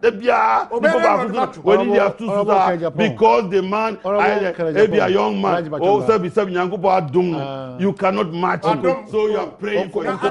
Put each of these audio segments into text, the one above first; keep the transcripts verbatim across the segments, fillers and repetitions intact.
Ebia, when they have to because the man, maybe a young man, oh, seven seven young people, you cannot match him. So you are praying for him.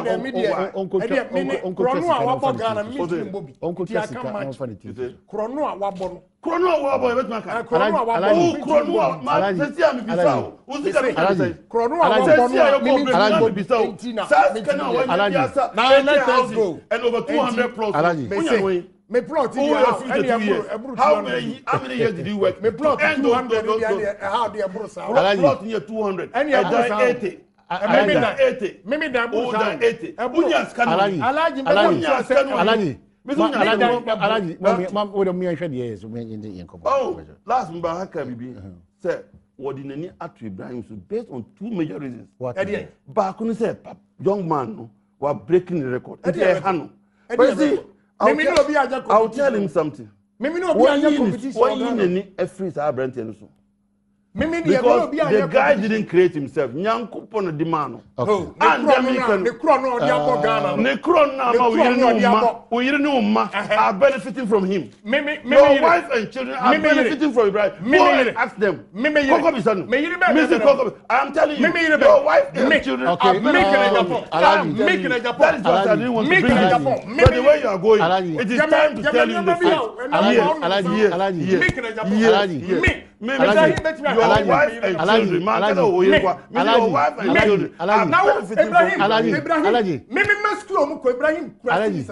Krono wa boy bet maka. Krono wa boy. Krono wa ma sesi ami bisao. Uzi ka bisao. Krono wa boy. Alaji bisao. Sas kana wa biasa. Now let us go. And over two hundred plus. Alaji. Me plot in how many how many years did you work? Me plot two hundred how the abrosa. Plot near two hundred. And you are eighty. Maybe that eighty. Maybe that abrosa eighty. Unyas kana. Alaji. Alaji. Alaji. Alaji, mama, we don't mean years. Oh, last month I can be said what in any act Ibrahim based on two major reasons. What? Back when say young man were breaking the record. But see, I'll tell him something. Why in any freeze our brand and so. Because the guy didn't create himself. Nyanku pon demand. And the chrono the chrono we are benefiting from him. Your wife and children are benefiting from Ibrahim. Go and ask them. I am telling you, your wife and children are benefiting. That is what I didn't want to bring you. But the way you are going, it is time to tell you the fact. Your wife and children, man, your wife and children. Now, Ibrahim, Ibrahim, maybe must go to Ibrahim. Alaji,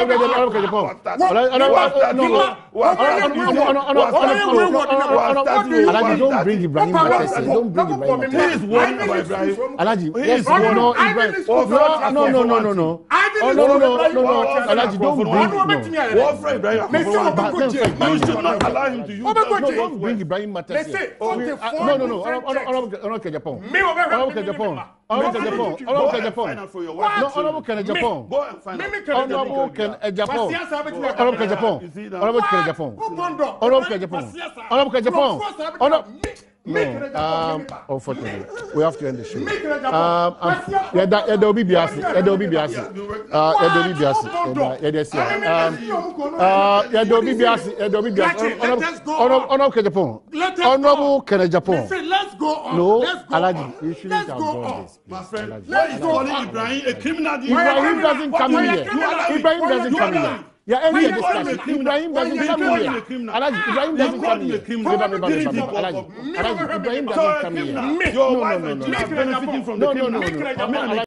don't bring Ibrahim. Don't bring Ibrahim. He is worried about Ibrahim. Alaji, he is worried. No, no, no, no, no, no. Oh no, no, no, no, no. Alaji, don't bring Ibrahim. You should not allow him to use. Don't bring Ibrahim. Let's say, no, no, no. I don't Agyapong. I don't Agyapong. I don't Agyapong. I don't Agyapong. No, I don't Agyapong. Go and find out. I don't Agyapong. I don't Agyapong. I don't Agyapong. I don't Agyapong. I don't Agyapong. I don't. No, um, unfortunately, we have to end the show. Um, um, yeah, there will be biasi. There will be biasi. Uh, there will be biasi. Yeah, there's um, uh, yeah, there will be biasi. There will be biasi. Honorable Agyapong. Honorable Agyapong. Let's go on. No, Alaji, you shouldn't have done this. My friend, let's go on. Ibrahim a criminal. Ibrahim doesn't come here. Ibrahim doesn't come here. Yeah, any discussion. Ibrahim doesn't come here. Alaji, Ibrahim doesn't come here. Alaji, Ibrahim doesn't come here. Your wife and children are benefiting from the criminal.